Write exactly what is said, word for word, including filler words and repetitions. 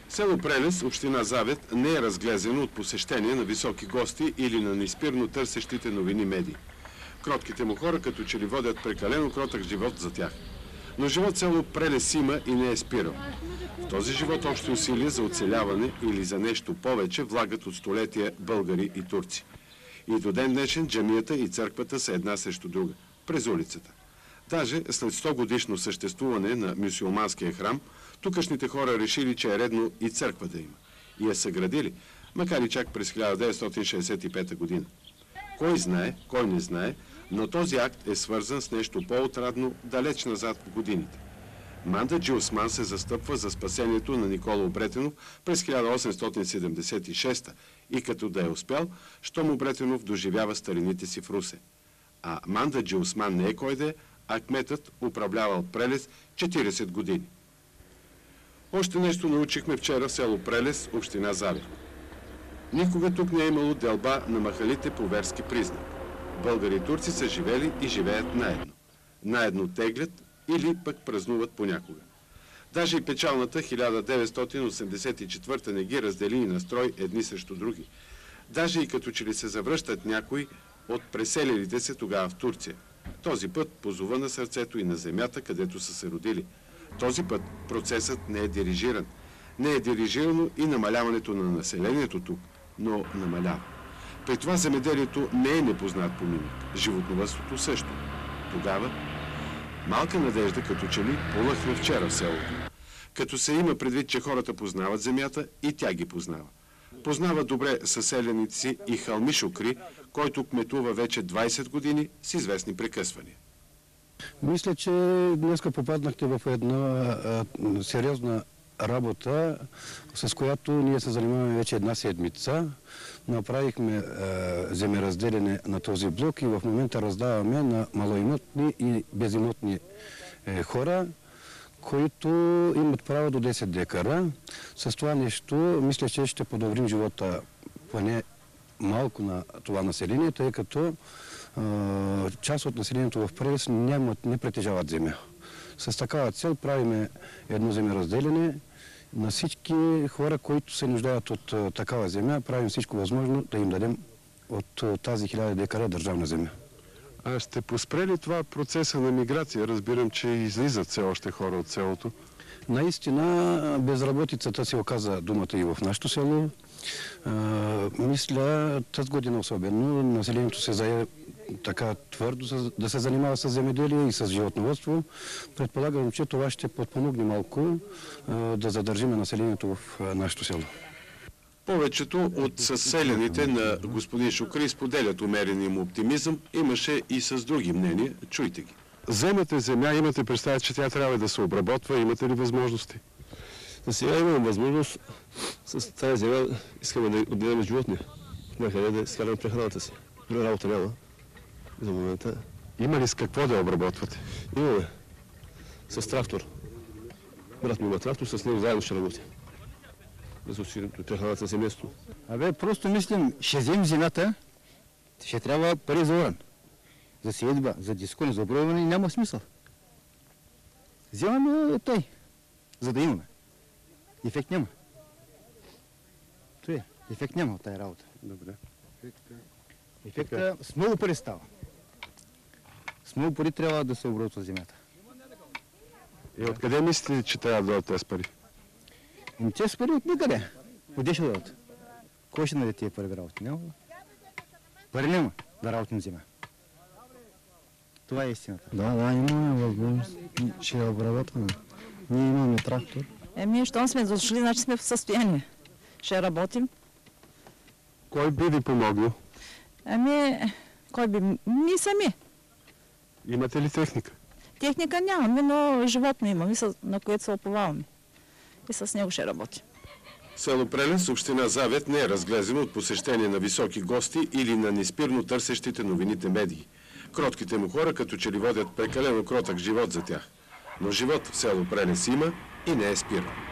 Село Прелес, община Завет, не е разглезено от посещение на високи гости или на неспирно търсещите новини медии. Кротките му хора като че ли водят прекалено кротък живот за тях. Но живот село Прелес има и не е спирал. В този живот общи усилия за оцеляване или за нещо повече влагат от столетия българи и турци. И до ден днешен джамията и църквата са една срещу друга, през улицата. Даже след сто годишно съществуване на мюсюлманския храм, тукашните хора решили, че е редно и църква да има. И я съградили, макар и чак през хиляда деветстотин шейсет и пета година. Кой знае, кой не знае, но този акт е свързан с нещо по-отрадно, далеч назад в годините. Манда Джи Осман се застъпва за спасението на Никола Обретенов през хиляда осемстотин седемдесет и шеста и като да е успял, щом Обретенов доживява старините си в Русе. А Манда Джи Осман не е кой да е, а кметът управлявал Прелес четиридесет години. Още нещо научихме вчера в село Прелес, община Завет. Никога тук не е имало делба на махалите по верски признак. Българи и турци са живели и живеят наедно. Наедно теглят или пък празнуват понякога. Даже и печалната хиляда деветстотин осемдесет и четвърта не ги раздели и настрой едни срещу други. Даже и като че ли се завръщат някои от преселилите се тогава в Турция. Този път позова на сърцето и на земята, където са се родили. Този път процесът не е дирижиран. Не е дирижирано и намаляването на населението тук, но намалява. При това земеделието не е непознат поминък. Животновъдството също. Тогава малка надежда като че ли полъхна вчера в селото. Като се има предвид, че хората познават земята и тя ги познава. Познава добре съселените си и Халми Шукри, който кметува вече двайсет години с известни прекъсвания. Мисля, че днеска попаднахте в една а, сериозна работа, с която ние се занимаваме вече една седмица. Направихме а, земеразделяне на този блок и в момента раздаваме на малоимотни и безимотни е, хора, които имат право до десет декара. С това нещо, мисля, че ще подобрим живота поне малко на това население, тъй като а, част от населението в Прелес нямат, не притежават земя. С такава цел правиме едно земеразделяне на всички хора, които се нуждаят от а, такава земя. Правим всичко възможно да им дадем от а, тази хиляда декара държавна земя. А ще поспре ли това процеса на миграция? Разбирам, че излизат все още хора от селото. Наистина, безработицата се оказа думата и в нашето село. А, мисля, тази година особено, населението се зае така твърдо да се занимава с земеделие и с животновъдство. Предполагам, че това ще подпомогне малко а, да задържиме населението в а, нашето село. Повечето от съселените на господин Шукри споделят умерения му оптимизъм. Имаше и с други мнения. Чуйте ги. Вземате земя, имате представа, че тя трябва да се обработва. Имате ли възможности? За сега имам възможност. С тази земя искаме да отделяме животни. Някъде да изкараме прехраната си. Друга работа няма. За момента. Има ли с какво да обработвате? Имаме. С трактор. Брат ми има трактор, с него заедно ще работи. Да се осигурим прехраната семейство. Абе, просто мислим, ще вземем земята, ще трябва пари за оран. За сеятба, за дискони, за обробване няма смисъл. Вземаме тъй, за да имаме. Ефект няма. Той, ефект няма от тази работа. Добре. Ефекта с много пари става. С много пари трябва да се обработва земята. И откъде мислите, че трябва да дадат тези пари? Ами тези пари от никъде. Къде ще дадат? Кой ще даде тия пари да работи? Няма. Пари няма да работим земя. Това е истината. Да, да, имаме възможност, че я обработваме. Ние имаме трактор. Еми, щом сме дошли, значи сме в състояние. Ще работим. Кой би ви помогнал? Ами, кой би? Ми сами. Имате ли техника? Техника нямаме, но животно имаме, на което се оповаваме. И с него ще работим. Село Прелес, община Завет, не е разглезено от посещение на високи гости или на неспирно търсещите новините медии. Кротките му хора като че ли водят прекалено кротък живот за тях. Но живот в село Прелес има и не е спирал.